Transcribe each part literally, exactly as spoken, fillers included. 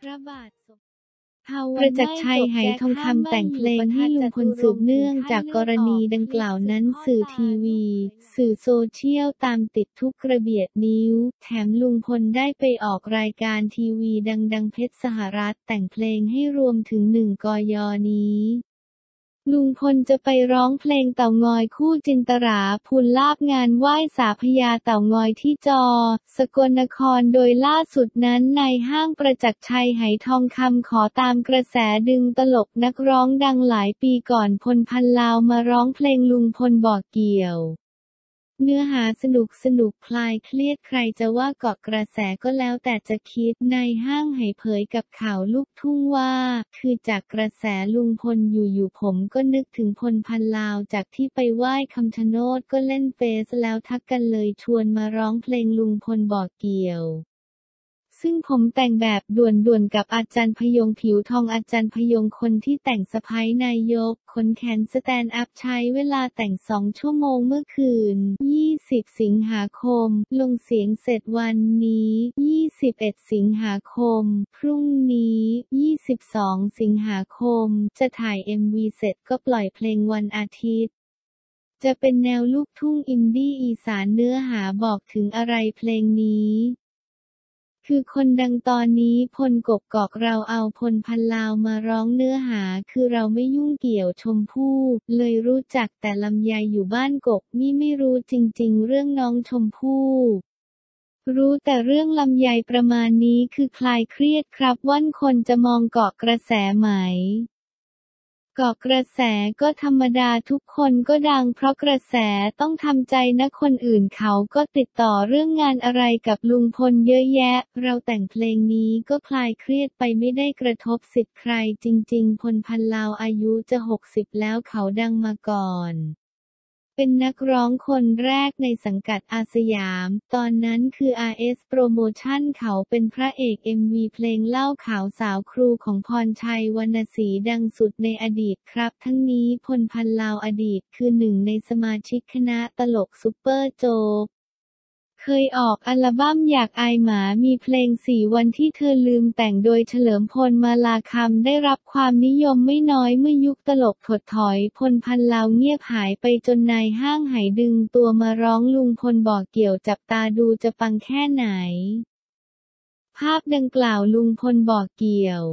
พระบาทสมประจักษ์ชัย ไหทองคำแต่งเพลงให้ลุงพลสืบเนื่องจากกรณีดังกล่าวนั้นสื่อทีวี สื่อโซเชียลตามติดทุกกระเบียดนิ้ว แถมลุงพลได้ไปออกรายการทีวีดังๆเพชรสหรัฐแต่งเพลงให้รวมถึงหนึ่งกยนี้ลุงพลจะไปร้องเพลงเต่างอยคู่จินตราภูลลาภงานไหว้สาพญาเต่างอยที่จอ สกลนครโดยล่าสุดนั้นนายห้างประจักษ์ชัย ไหทองคำขอตามกระแสดึงตลกนักร้องดังหลายปีก่อนพลพันลาวมาร้องเพลงลุงพลบอกเกี่ยวเนื้อหาสนุกสนุกคลายเครียดใครจะว่าเกาะกระแสก็แล้วแต่จะคิดนายห้างไหเผยกับข่าวลูกทุ่งว่าคือจากกระแสลุงพลอยู่ๆผมก็นึกถึงพลพันลาวจากที่ไปไหว้คำชะโนดก็เล่นเฟซแล้วทักกันเลยชวนมาร้องเพลงลุงพลบอกเกี่ยวซึ่งผมแต่งแบบด่วนๆกับอาจารย์พยงผิวทองอาจารย์พยงคนที่แต่งสะใภ้นายกขนแขนสแตนด์อัพใช้เวลาแต่งสองชั่วโมงเมื่อคืนยี่สิบสิงหาคมลงเสียงเสร็จวันนี้ยี่สิบเอ็ดสิงหาคมพรุ่งนี้ยี่สิบสองสิงหาคมจะถ่าย เอ็ม วี เสร็จก็ปล่อยเพลงวันอาทิตย์จะเป็นแนวลูกทุ่งอินดี้อีสานเนื้อหาบอกถึงอะไรเพลงนี้คือคนดังตอนนี้พลกกอกเราเอาพลพันลาวมาร้องเนื้อหาคือเราไม่ยุ่งเกี่ยวชมพู่เลยรู้จักแต่ลำไยอยู่บ้านกกนี่ไม่รู้จริงๆเรื่องน้องชมพู่รู้แต่เรื่องลำไยประมาณนี้คือคลายเครียดครับวันคนจะมองเกาะกระแสไหมเกาะกระแสก็ธรรมดาทุกคนก็ดังเพราะกระแสต้องทำใจนะคนอื่นเขาก็ติดต่อเรื่องงานอะไรกับลุงพลเยอะแยะเราแต่งเพลงนี้ก็คลายเครียดไปไม่ได้กระทบสิทธิ์ใครจริงๆพลพันลาวอายุจะหกสิบแล้วเขาดังมาก่อนเป็นนักร้องคนแรกในสังกัดอาสยามตอนนั้นคือ อาร์ เอส Promotion เขาเป็นพระเอก เอ็ม วี เพลงเล่าข่าวสาวครูของพรชัยวรรณศรีดังสุดในอดีตครับทั้งนี้พลพันลาวอดีตคือหนึ่งในสมาชิกคณะตลกซุปเปอร์โจ๊กเคยออกอัลบั้มอยากอายหมามีเพลงสี่วันที่เธอลืมแต่งโดยเฉลิมพลมาลาคำได้รับความนิยมไม่น้อยเมื่อยุคตลกถดถอยพลพันลาวเงียบหายไปจนนายห้างไหดึงตัวมาร้องลุงพลบอกเกี่ยวจับตาดูจะปังแค่ไหนภาพดังกล่าวลุงพลบอกเกี่ยว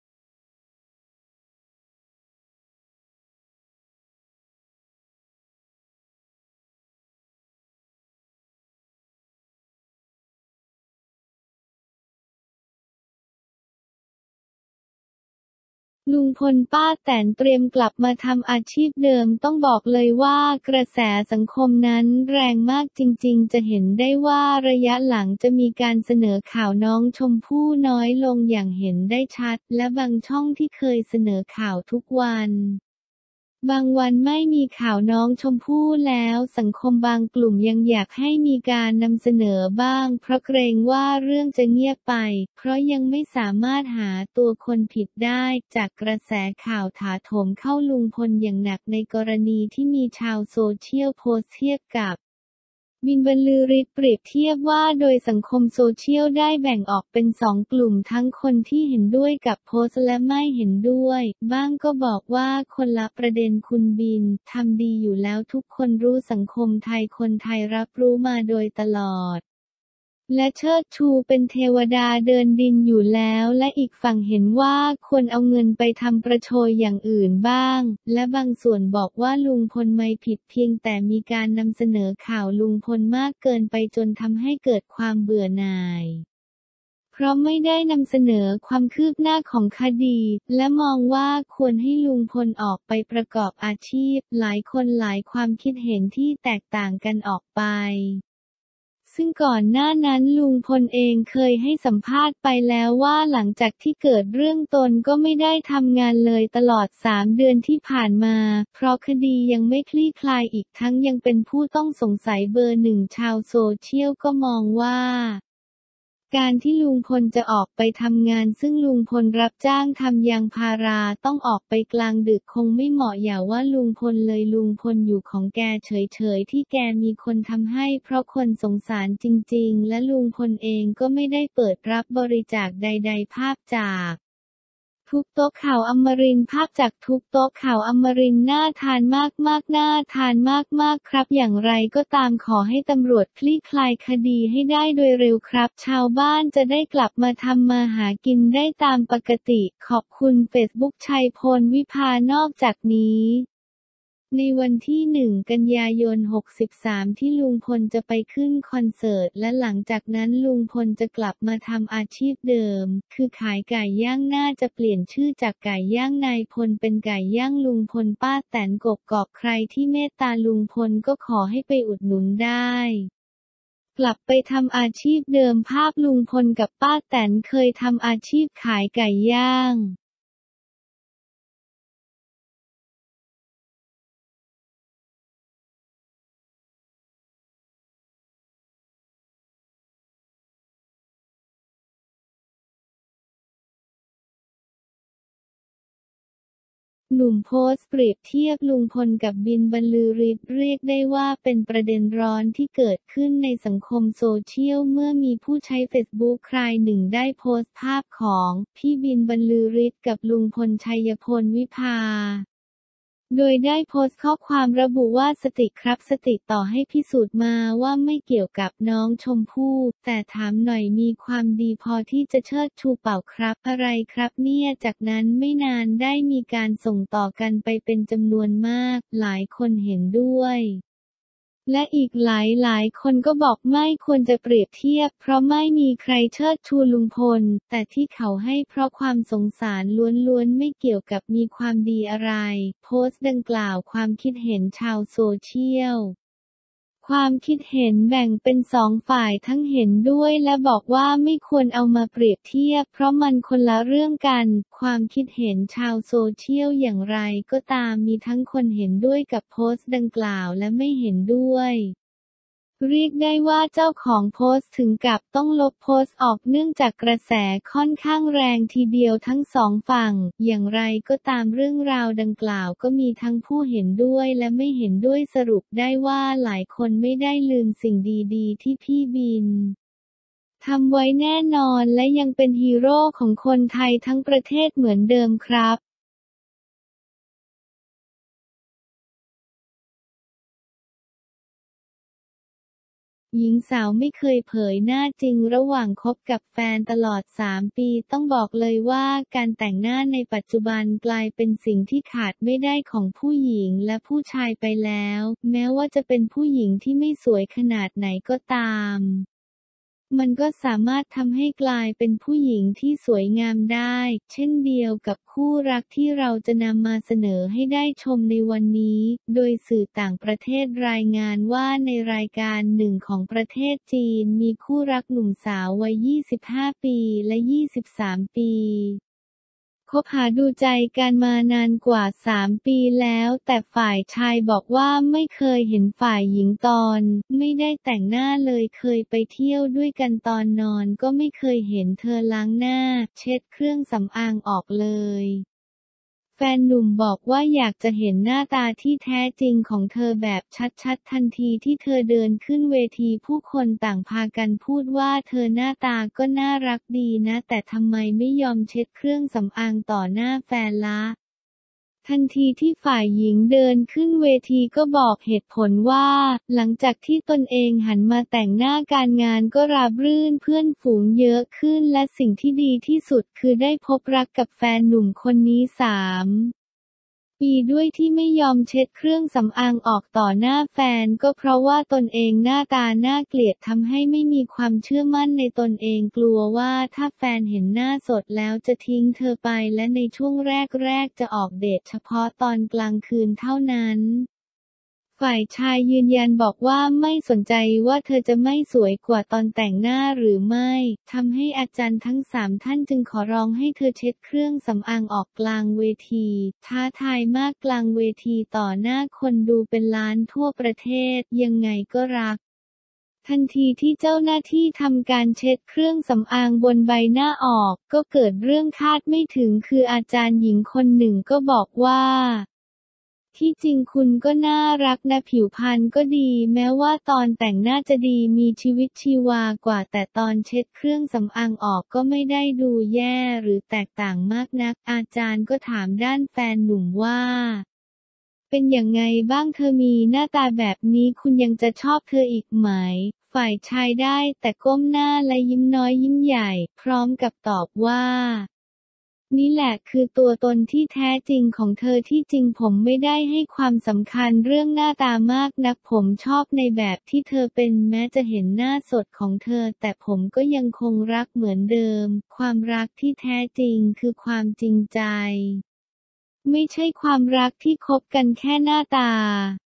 ลุงพลป้าแตนเตรียมกลับมาทำอาชีพเดิมต้องบอกเลยว่ากระแสสังคมนั้นแรงมากจริงๆจะเห็นได้ว่าระยะหลังจะมีการเสนอข่าวน้องชมพู่น้อยลงอย่างเห็นได้ชัดและบางช่องที่เคยเสนอข่าวทุกวันบางวันไม่มีข่าวน้องชมพู่แล้วสังคมบางกลุ่มยังอยากให้มีการนำเสนอบ้างเพราะเกรงว่าเรื่องจะเงียบไปเพราะยังไม่สามารถหาตัวคนผิดได้จากกระแสข่าวถาโถมเข้าลุงพลอย่างหนักในกรณีที่มีชาวโซเชียลโพสต์เทียบกับบินบรรลือฤทธิ์เปรียบเทียบว่าโดยสังคมโซเชียลได้แบ่งออกเป็นสองกลุ่มทั้งคนที่เห็นด้วยกับโพสต์และไม่เห็นด้วยบ้างก็บอกว่าคนละประเด็นคุณบินทำดีอยู่แล้วทุกคนรู้สังคมไทยคนไทยรับรู้มาโดยตลอดและเชิดชูเป็นเทวดาเดินดินอยู่แล้วและอีกฝั่งเห็นว่าควรเอาเงินไปทำประโชยอย่างอื่นบ้างและบางส่วนบอกว่าลุงพลไม่ผิดเพียงแต่มีการนำเสนอข่าวลุงพลมากเกินไปจนทำให้เกิดความเบื่อหน่ายเพราะไม่ได้นำเสนอความคืบหน้าของคดีและมองว่าควรให้ลุงพลออกไปประกอบอาชีพหลายคนหลายความคิดเห็นที่แตกต่างกันออกไปซึ่งก่อนหน้านั้นลุงพลเองเคยให้สัมภาษณ์ไปแล้วว่าหลังจากที่เกิดเรื่องตนก็ไม่ได้ทำงานเลยตลอดสามเดือนที่ผ่านมาเพราะคดียังไม่คลี่คลายอีกทั้งยังเป็นผู้ต้องสงสัยเบอร์หนึ่งชาวโซเชียลก็มองว่าการที่ลุงพลจะออกไปทำงานซึ่งลุงพลรับจ้างทำยางพาราต้องออกไปกลางดึกคงไม่เหมาะอย่าว่าลุงพลเลยลุงพลอยู่ของแกเฉยๆที่แกมีคนทำให้เพราะคนสงสารจริงๆและลุงพลเองก็ไม่ได้เปิดรับบริจาคใดๆภาพจากทุบโต๊ะข่าวอมรินทร์ภาพจากทุบโต๊ะข่าวอมรินทร์น่าทานมากๆน่าทานมากๆครับอย่างไรก็ตามขอให้ตำรวจคลี่คลายคดีให้ได้โดยเร็วครับชาวบ้านจะได้กลับมาทำมาหากินได้ตามปกติขอบคุณเฟซบุ๊กชัยพลวิภานอกจากนี้ในวันที่หนึ่งกันยายนหกสิบสามที่ลุงพลจะไปขึ้นคอนเสิร์ตและหลังจากนั้นลุงพลจะกลับมาทำอาชีพเดิมคือขายไก่ย่างน่าจะเปลี่ยนชื่อจากไก่ย่างนายพลเป็นไก่ย่างลุงพลป้าแตนกกอกใครที่เมตตาลุงพลก็ขอให้ไปอุดหนุนได้กลับไปทำอาชีพเดิมภาพลุงพลกับป้าแตนเคยทำอาชีพขายไก่ย่างหนุ่มโพสต์เปรียบเทียบลุงพลกับบินบรรลือฤทธิ์เรียกได้ว่าเป็นประเด็นร้อนที่เกิดขึ้นในสังคมโซเชียลเมื่อมีผู้ใช้เฟซบุ๊กรายหนึ่งได้โพสต์ภาพของพี่บินบรรลือฤทธิ์กับลุงพลชัยพลวิภาโดยได้โพสต์ข้อความระบุว่าสติครับสติต่อให้พิสูจน์มาว่าไม่เกี่ยวกับน้องชมพู่แต่ถามหน่อยมีความดีพอที่จะเชิดชูเปล่าครับอะไรครับเนี่ยจากนั้นไม่นานได้มีการส่งต่อกันไปเป็นจำนวนมากหลายคนเห็นด้วยและอีกหลายหลายคนก็บอกไม่ควรจะเปรียบเทียบเพราะไม่มีใครเชิดชูลุงพลแต่ที่เขาให้เพราะความสงสารล้วนๆไม่เกี่ยวกับมีความดีอะไรโพสต์ดังกล่าวความคิดเห็นชาวโซเชียลความคิดเห็นแบ่งเป็นสองฝ่ายทั้งเห็นด้วยและบอกว่าไม่ควรเอามาเปรียบเทียบเพราะมันคนละเรื่องกันความคิดเห็นชาวโซเชียลอย่างไรก็ตามมีทั้งคนเห็นด้วยกับโพสต์ดังกล่าวและไม่เห็นด้วยเรียกได้ว่าเจ้าของโพสต์ถึงกับต้องลบโพสต์ออกเนื่องจากกระแสค่อนข้างแรงทีเดียวทั้งสองฝั่งอย่างไรก็ตามเรื่องราวดังกล่าวก็มีทั้งผู้เห็นด้วยและไม่เห็นด้วยสรุปได้ว่าหลายคนไม่ได้ลืมสิ่งดีๆที่พี่บินทำไว้แน่นอนและยังเป็นฮีโร่ของคนไทยทั้งประเทศเหมือนเดิมครับหญิงสาวไม่เคยเผยหน้าจริงระหว่างคบกับแฟนตลอดสามปีต้องบอกเลยว่าการแต่งหน้าในปัจจุบันกลายเป็นสิ่งที่ขาดไม่ได้ของผู้หญิงและผู้ชายไปแล้วแม้ว่าจะเป็นผู้หญิงที่ไม่สวยขนาดไหนก็ตามมันก็สามารถทำให้กลายเป็นผู้หญิงที่สวยงามได้เช่นเดียวกับคู่รักที่เราจะนำมาเสนอให้ได้ชมในวันนี้โดยสื่อต่างประเทศรายงานว่าในรายการหนึ่งของประเทศจีนมีคู่รักหนุ่มสาววัยยี่สิบห้าปีและยี่สิบสามปีคบหาดูใจกันมานานกว่าสามปีแล้วแต่ฝ่ายชายบอกว่าไม่เคยเห็นฝ่ายหญิงตอนไม่ได้แต่งหน้าเลยเคยไปเที่ยวด้วยกันตอนนอนก็ไม่เคยเห็นเธอล้างหน้าเช็ดเครื่องสำอางออกเลยแฟนหนุ่มบอกว่าอยากจะเห็นหน้าตาที่แท้จริงของเธอแบบชัดๆทันทีที่เธอเดินขึ้นเวทีผู้คนต่างพากันพูดว่าเธอหน้าตาก็น่ารักดีนะแต่ทำไมไม่ยอมเช็ดเครื่องสำอางต่อหน้าแฟนละทันทีที่ฝ่ายหญิงเดินขึ้นเวทีก็บอกเหตุผลว่าหลังจากที่ตนเองหันมาแต่งหน้าการงานก็ราบรื่นเพื่อนฝูงเยอะขึ้นและสิ่งที่ดีที่สุดคือได้พบรักกับแฟนหนุ่มคนนี้สามปีด้วยที่ไม่ยอมเช็ดเครื่องสำอางออกต่อหน้าแฟนก็เพราะว่าตนเองหน้าตาน่าเกลียดทำให้ไม่มีความเชื่อมั่นในตนเองกลัวว่าถ้าแฟนเห็นหน้าสดแล้วจะทิ้งเธอไปและในช่วงแรกๆจะออกเดทเฉพาะตอนกลางคืนเท่านั้นฝ่ายชายยืนยันบอกว่าไม่สนใจว่าเธอจะไม่สวยกว่าตอนแต่งหน้าหรือไม่ทำให้อาจารย์ทั้งสามท่านจึงขอร้องให้เธอเช็ดเครื่องสำอางออกกลางเวทีท้าทายมากกลางเวทีต่อหน้าคนดูเป็นล้านทั่วประเทศยังไงก็รักทันทีที่เจ้าหน้าที่ทำการเช็ดเครื่องสำอางบนใบหน้าออกก็เกิดเรื่องคาดไม่ถึงคืออาจารย์หญิงคนหนึ่งก็บอกว่าที่จริงคุณก็น่ารักนะผิวพรรณก็ดีแม้ว่าตอนแต่งหน้าจะดีมีชีวิตชีวากว่าแต่ตอนเช็ดเครื่องสำอางออกก็ไม่ได้ดูแย่หรือแตกต่างมากนักอาจารย์ก็ถามด้านแฟนหนุ่มว่าเป็นยังไงบ้างเธอมีหน้าตาแบบนี้คุณยังจะชอบเธออีกไหมฝ่ายชายได้แต่ก้มหน้าและยิ้มน้อยยิ้มใหญ่พร้อมกับตอบว่านี่แหละคือตัวตนที่แท้จริงของเธอที่จริงผมไม่ได้ให้ความสำคัญเรื่องหน้าตามากนักผมชอบในแบบที่เธอเป็นแม้จะเห็นหน้าสดของเธอแต่ผมก็ยังคงรักเหมือนเดิมความรักที่แท้จริงคือความจริงใจไม่ใช่ความรักที่คบกันแค่หน้าตา